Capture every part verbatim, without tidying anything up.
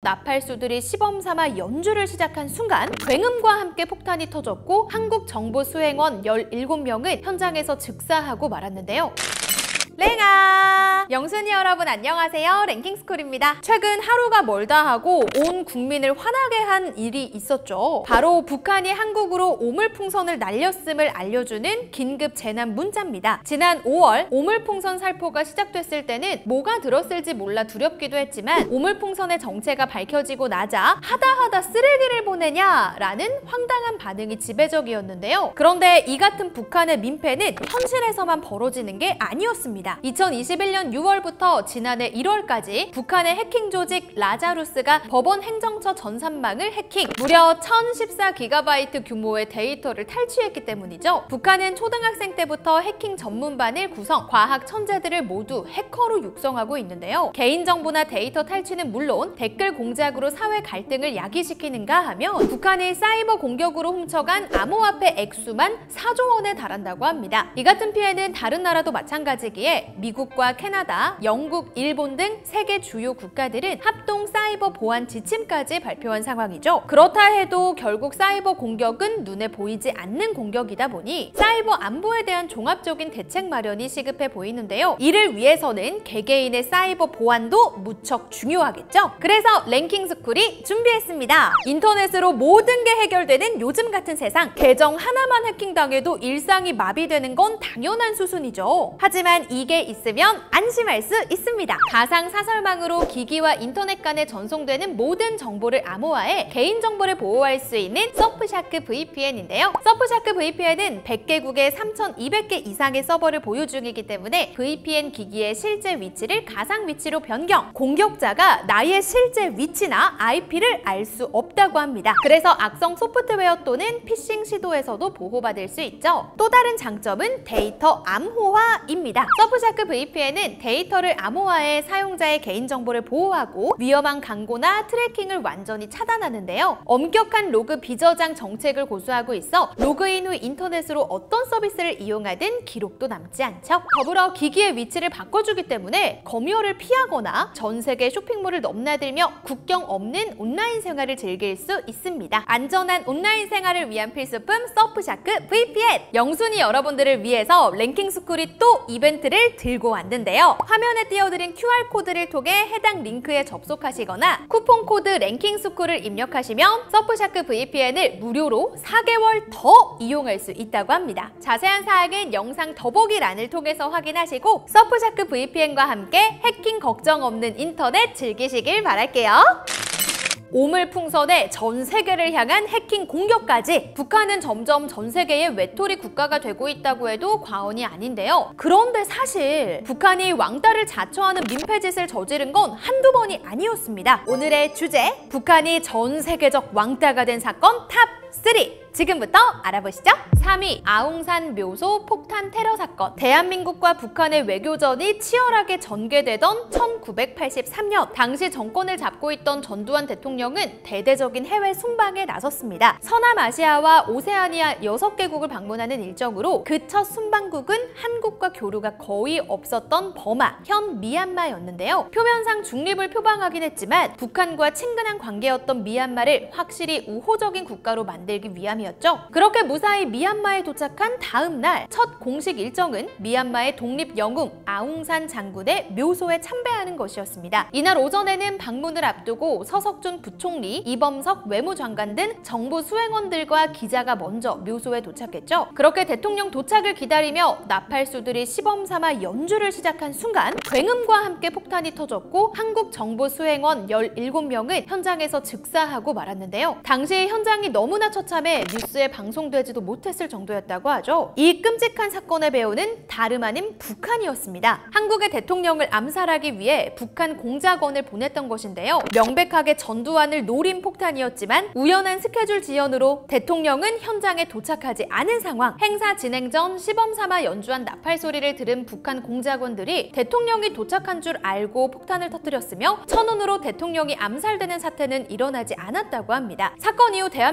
나팔수들이 시범삼아 연주를 시작한 순간 굉음과 함께 폭탄이 터졌고 한국 정보 수행원 열일곱 명은 현장에서 즉사하고 말았는데요. 랭아! 영순이 여러분 안녕하세요. 랭킹스쿨입니다. 최근 하루가 멀다 하고 온 국민을 화나게 한 일이 있었죠. 바로 북한이 한국으로 오물풍선을 날렸음을 알려주는 긴급 재난 문자입니다. 지난 오월 오물풍선 살포가 시작됐을 때는 뭐가 들었을지 몰라 두렵기도 했지만 오물풍선의 정체가 밝혀지고 나자 하다하다 쓰레기를 보내냐라는 황당한 반응이 지배적이었는데요. 그런데 이 같은 북한의 민폐는 현실에서만 벌어지는 게 아니었습니다. 이천이십일 년 유월부터 지난해 일월까지 북한의 해킹 조직 라자루스가 법원 행정처 전산망을 해킹, 무려 천십사 기가바이트 규모의 데이터를 탈취했기 때문이죠. 북한은 초등학생 때부터 해킹 전문반을 구성, 과학 천재들을 모두 해커로 육성하고 있는데요. 개인정보나 데이터 탈취는 물론 댓글 공작으로 사회 갈등을 야기시키는가 하면 북한이 사이버 공격으로 훔쳐간 암호화폐 액수만 사조 원에 달한다고 합니다. 이 같은 피해는 다른 나라도 마찬가지기에 미국과 캐나다, 영국, 일본 등 세계 주요 국가들은 합동 사이버 보안 지침까지 발표한 상황이죠. 그렇다 해도 결국 사이버 공격은 눈에 보이지 않는 공격이다 보니 사이버 안보에 대한 종합적인 대책 마련이 시급해 보이는데요. 이를 위해서는 개개인의 사이버 보안도 무척 중요하겠죠. 그래서 랭킹스쿨이 준비했습니다. 인터넷으로 모든 게 해결되는 요즘 같은 세상, 계정 하나만 해킹당해도 일상이 마비되는 건 당연한 수순이죠. 하지만 이게 있으면 안심할 수 있습니다. 가상 사설망으로 기기와 인터넷 간에 전송되는 모든 정보를 암호화해 개인정보를 보호할 수 있는 서프샤크 브이피엔인데요. 서프샤크 브이피엔은 백 개국에 삼천이백 개 이상의 서버를 보유 중이기 때문에 브이피엔 기기의 실제 위치를 가상 위치로 변경, 공격자가 나의 실제 위치나 아이피를 알 수 없다고 합니다. 그래서 악성 소프트웨어 또는 피싱 시도에서도 보호받을 수 있죠. 또 다른 장점은 데이터 암호화입니다. 서프샤크 브이피엔은 데이터를 암호화해 사용자의 개인정보를 보호하고 위험한 광고나 트래킹을 완전히 차단하는데요. 엄격한 로그 비저장 정책을 고수하고 있어 로그인 후 인터넷으로 어떤 서비스를 이용하든 기록도 남지 않죠. 더불어 기기의 위치를 바꿔주기 때문에 검열을 피하거나 전 세계 쇼핑몰을 넘나들며 국경 없는 온라인 생활을 즐길 수 있습니다. 안전한 온라인 생활을 위한 필수품 서프샤크 브이피엔! 영순이 여러분들을 위해서 랭킹스쿨이 또 이벤트를 들고 왔는데요. 화면에 띄워드린 큐알코드를 통해 해당 링크에 접속하시거나 쿠폰코드 랭킹스쿨을 입력하시면 서프샤크 브이피엔을 무료로 사 개월 더 이용할 수 있다고 합니다. 자세한 사항은 영상 더보기란을 통해서 확인하시고 서프샤크 브이피엔과 함께 해킹 걱정 없는 인터넷 즐기시길 바랄게요. 오물풍선에 전 세계를 향한 해킹 공격까지 북한은 점점 전 세계의 외톨이 국가가 되고 있다고 해도 과언이 아닌데요. 그런데 사실 북한이 왕따를 자처하는 민폐짓을 저지른 건 한두 번이 아니었습니다. 오늘의 주제, 북한이 전 세계적 왕따가 된 사건 탑 삼! 지금부터 알아보시죠. 삼 위, 아웅산 묘소 폭탄 테러 사건. 대한민국과 북한의 외교전이 치열하게 전개되던 천구백팔십삼 년, 당시 정권을 잡고 있던 전두환 대통령은 대대적인 해외 순방에 나섰습니다. 서남아시아와 오세아니아 여섯 개국을 방문하는 일정으로 그 첫 순방국은 한국과 교류가 거의 없었던 버마, 현 미얀마였는데요. 표면상 중립을 표방하긴 했지만 북한과 친근한 관계였던 미얀마를 확실히 우호적인 국가로 만들기 위함이었죠. 그렇게 무사히 미얀마에 도착한 다음 날 첫 공식 일정은 미얀마의 독립 영웅 아웅산 장군의 묘소에 참배하는 것이었습니다. 이날 오전에는 방문을 앞두고 서석준 부총리, 이범석 외무장관 등 정부 수행원들과 기자가 먼저 묘소에 도착했죠. 그렇게 대통령 도착을 기다리며 나팔수들이 시범삼아 연주를 시작한 순간 굉음과 함께 폭탄이 터졌고 한국 정보 수행원 열일곱 명은 현장에서 즉사하고 말았는데요. 당시 현장이 너무나 처참해 뉴스에 방송되지도 못했을 정도였다고 하죠. 이 끔찍한 사건의 배후는 다름 아닌 북한이었습니다. 한국의 대통령을 암살하기 위해 북한 공작원을 보냈던 것인데요. 명백하게 전두환을 노린 폭탄이었지만 우연한 스케줄 지연으로 대통령은 현장에 도착하지 않은 상황. 행사 진행 전 시범삼아 연주한 나팔 소리를 들은 북한 공작원들이 대통령이 도착한 줄 알고 폭탄을 터뜨렸으며 천운으로 대통령이 암살되는 사태는 일어나지 않았다고 합니다. 사건 이후 대한민국은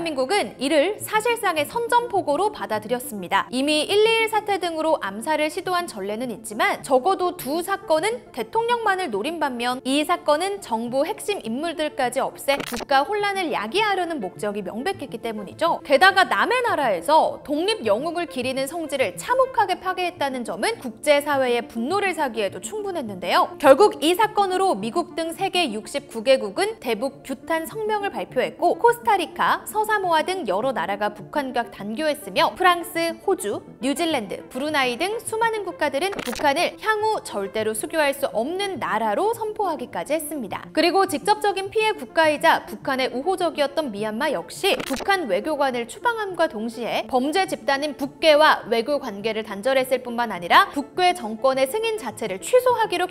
북한은 이를 사실상의 선전포고로 받아들였습니다. 이미 일 이일 사태 등으로 암살을 시도한 전례는 있지만 적어도 두 사건은 대통령만을 노린 반면 이 사건은 정부 핵심 인물들까지 없애 국가 혼란을 야기하려는 목적이 명백했기 때문이죠. 게다가 남의 나라에서 독립 영웅을 기리는 성지를 참혹하게 파괴했다는 점은 국제사회의 분노를 사기에도 충분했는데요. 결국 이 사건으로 미국 등 세계 육십구 개국은 대북 규탄 성명을 발표했고 코스타리카, 서사모아 등 여러 나라가 북한과 단교했으며 프랑스, 호주, 뉴질랜드, 브루나이 등 수많은 국가들은 북한을 향후 절대로 수교할 수 없는 나라로 선포하기까지 했습니다. 그리고 직접적인 피해 국가이자 북한에 우호적이었던 미얀마 역시 북한 외교관을 추방함과 동시에 범죄 집단인 북괴와 외교 관계를 단절했을 뿐만 아니라 북괴 정권의 승인 자체를 취소하기로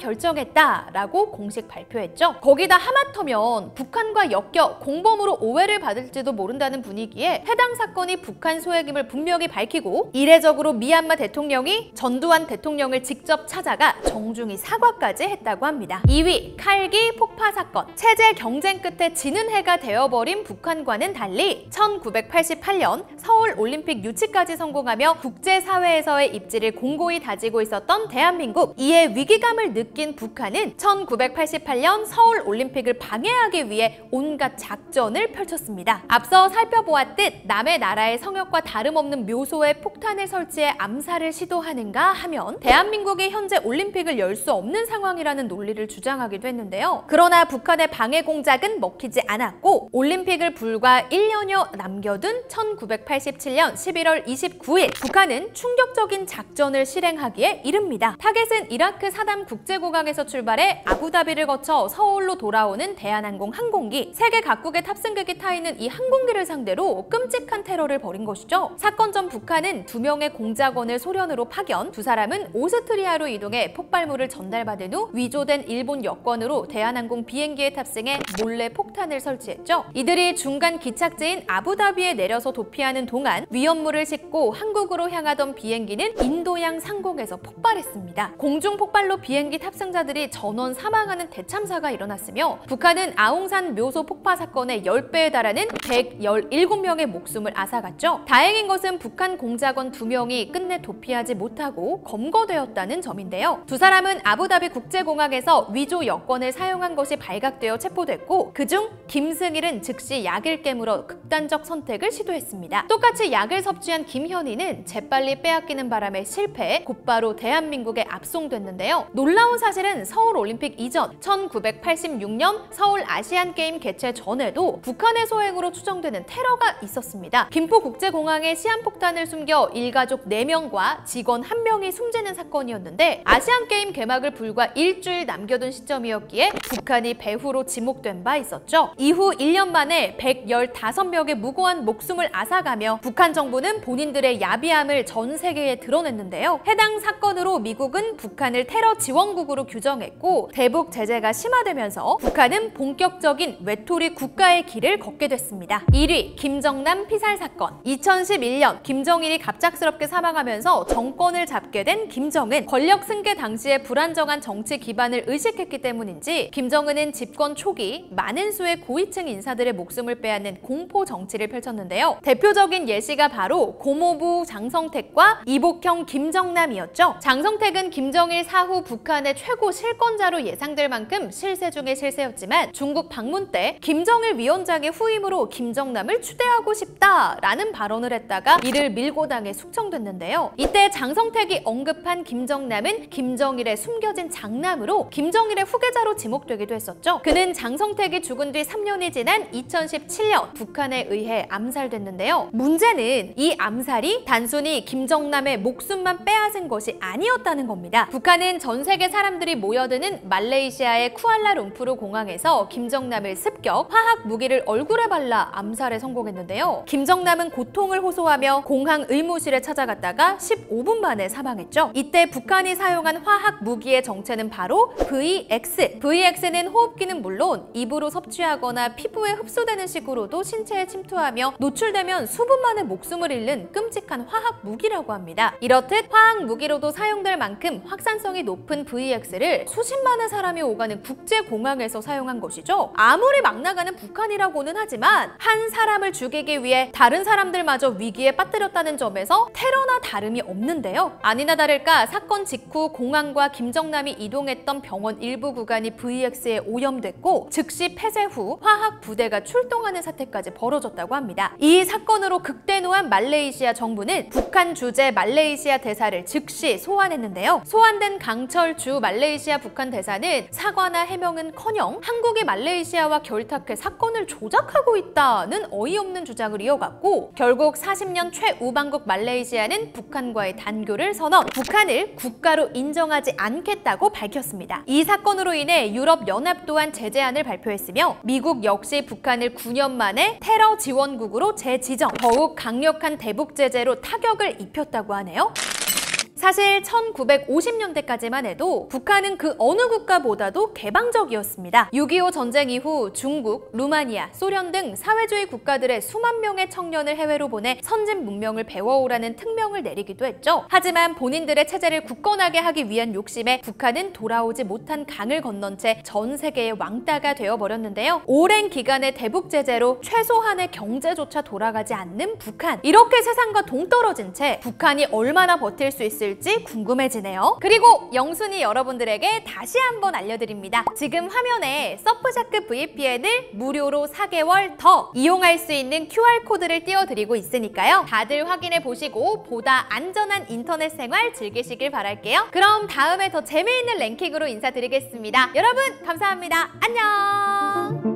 결정했다라고 공식 발표했죠. 거기다 하마터면 북한과 엮여 공범으로 오해를 받을지도 모른다는 분위기에 해당 사건이 북한 소행임을 분명히 밝히고 이례적으로 미얀마 대통령이 전두환 대통령을 직접 찾아가 정중히 사과까지 했다고 합니다. 이 위 칼기 폭파 사건. 체제 경쟁 끝에 지는 해가 되어버린 북한과는 달리 천구백팔십팔 년 서울 올림픽 유치까지 성공하며 국제사회에서의 입지를 공고히 다지고 있었던 대한민국. 이에 위기감을 느낀 북한은 천구백팔십팔 년 서울 올림픽을 방해하기 위해 온갖 작전을 펼쳤습니다. 앞서 살펴보았듯 남의 나라의 성역과 다름없는 묘소에 폭탄을 설치해 암살을 시도하는가 하면 대한민국이 현재 올림픽을 열 수 없는 상황이라는 논리를 주장하기도 했는데요. 그러나 북한의 방해 공작은 먹히지 않았고 올림픽을 불과 일 년여 남겨둔 천구백팔십칠 년 십일월 이십구일 북한은 충격적인 작전을 실행하기에 이릅니다. 타겟은 이라크 사담 국제공항에서 출발해 아부다비를 거쳐 서울로 돌아오는 대한항공 항공기. 세계 각국의 탑승객이 타 있는 이 항공기를 상대로 끔찍한 테러를 벌인 것이죠. 사건 전 북한은 두 명의 공작원을 소련으로 파견, 두 사람은 오스트리아로 이동해 폭발물을 전달받은 후 위조된 일본 여권으로 대한항공 비행기에 탑승해 몰래 폭탄을 설치했죠. 이들이 중간 기착지인 아부다비에 내려서 도피하는 동안 위험물을 싣고 한국으로 향하던 비행기는 인도양 상공에서 폭발했습니다. 공중 폭발로 비행기 탑승자들이 전원 사망하는 대참사가 일어났으며 북한은 아웅산 묘소 폭파 사건의 십 배에 달하는 백십칠 명의 목숨을 앗아갔죠. 다행인 것은 북한 공작원 두 명이 끝내 도피하지 못하고 검거되었다는 점인데요. 두 사람은 아부다비 국제공항에서 위조 여권을 사용한 것이 발각되어 체포됐고 그중 김승일은 즉시 약을 깨물어 극단적 선택을 시도했습니다. 똑같이 약을 섭취한 김현희는 재빨리 빼앗기는 바람에 실패해 곧바로 대한민국에 압송됐는데요. 놀라운 사실은 서울 올림픽 이전 천구백팔십육 년 서울 아시안게임 개최 전에도 북한의 소행으로 추정되는 테러가 있었습니다. 김포국제공항에 시한폭탄을 숨겨 일가족 네 명과 직원 한 명이 숨지는 사건이었는데 아시안게임 개막을 불과 일주일 남겨둔 시점이었기에 북한이 배후로 지목된 바 있었죠. 이후 일 년 만에 백십오 명의 무고한 목숨을 앗아가며 북한 정부는 본인들의 야비함을 전 세계에 드러냈는데요. 해당 사건으로 미국은 북한을 테러 지원국으로 규정했고 대북 제재가 심화되면서 북한은 본격적인 외톨이 국가의 길을 걷게 됐습니다. 일 위 김정남 피살 사건. 이천십일 년 김정일이 갑작스럽게 사망하면서 정권을 잡게 된 김정은. 권력 승계 당시에 불안정한 정치 기반을 의식했기 때문인지 김정은은 집권 초기 많은 수의 고위층 인사들의 목숨을 빼앗는 공포 정치를 펼쳤는데요. 대표적인 예시가 바로 고모부 장성택과 이복형 김정남이었죠. 장성택은 김정일 사후 북한의 최고 실권자로 예상될 만큼 실세 중의 실세였지만 중국 방문 때 김정일 위원장의 후임으로 김정남을 추대하고 싶다라는 발언을 했다가 이를 밀고 당해 숙청됐는데요. 이때 장성택이 언급한 김정남은 김정일의 숨겨진 장남으로 김정일의 후계자로 지목되기도 했었죠. 그는 장성택이 죽은 뒤 삼 년이 지난 이천십칠 년 북한에 의해 암살됐는데요. 문제는 이 암살이 단순히 김정남의 목숨만 빼앗은 것이 아니었다는 겁니다. 북한은 전 세계 사람들이 모여드는 말레이시아의 쿠알라룸푸르 공항에서 김정남을 습격, 화학 무기를 얼굴에 발라 암살에 성공했는데요. 김정남은 고통을 호소하며 공항 의무실에 찾아갔다가 십오 분 만에 사망했죠. 이때 북한이 사용한 화학 무기의 정체는 바로 브이엑스. 브이엑스는 호흡기는 물론 입으로 섭취하거나 피부에 흡수되는 식으로도 신체에 침투하며 노출되면 수분 만에 목숨을 잃는 끔찍한 화학 무기라고 합니다. 이렇듯 화학 무기로도 사용될 만큼 확산성이 높은 브이엑스를 수십만의 사람이 오가는 국제공항에서 사용한 것이죠. 아무리 막 나가는 북한이라고는 하지만 한 사람을 죽 죽이기 위해 다른 사람들마저 위기에 빠뜨렸다는 점에서 테러나 다름이 없는데요. 아니나 다를까 사건 직후 공항과 김정남이 이동했던 병원 일부 구간이 브이엑스에 오염됐고 즉시 폐쇄 후 화학 부대가 출동하는 사태까지 벌어졌다고 합니다. 이 사건으로 극대노한 말레이시아 정부는 북한 주재 말레이시아 대사를 즉시 소환했는데요. 소환된 강철 주 말레이시아 북한 대사는 사과나 해명은커녕 한국이 말레이시아와 결탁해 사건을 조작하고 있다는 어이없는 주장을 이어갔고 결국 사십 년 최우방국 말레이시아는 북한과의 단교를 선언, 북한을 국가로 인정하지 않겠다고 밝혔습니다. 이 사건으로 인해 유럽연합 또한 제재안을 발표했으며 미국 역시 북한을 구 년 만에 테러 지원국으로 재지정, 더욱 강력한 대북 제재로 타격을 입혔다고 하네요. 사실 천구백오십 년대까지만 해도 북한은 그 어느 국가보다도 개방적이었습니다. 육이오 전쟁 이후 중국, 루마니아, 소련 등 사회주의 국가들의 수만 명의 청년을 해외로 보내 선진 문명을 배워오라는 특명을 내리기도 했죠. 하지만 본인들의 체제를 굳건하게 하기 위한 욕심에 북한은 돌아오지 못한 강을 건넌 채 전 세계의 왕따가 되어버렸는데요. 오랜 기간의 대북 제재로 최소한의 경제조차 돌아가지 않는 북한. 이렇게 세상과 동떨어진 채 북한이 얼마나 버틸 수 있을지 궁금해지네요. 그리고 영순이 여러분들에게 다시 한번 알려드립니다. 지금 화면에 서프샤크 브이피엔을 무료로 사 개월 더 이용할 수 있는 큐알코드를 띄워드리고 있으니까요. 다들 확인해 보시고 보다 안전한 인터넷 생활 즐기시길 바랄게요. 그럼 다음에 더 재미있는 랭킹으로 인사드리겠습니다. 여러분 감사합니다. 안녕!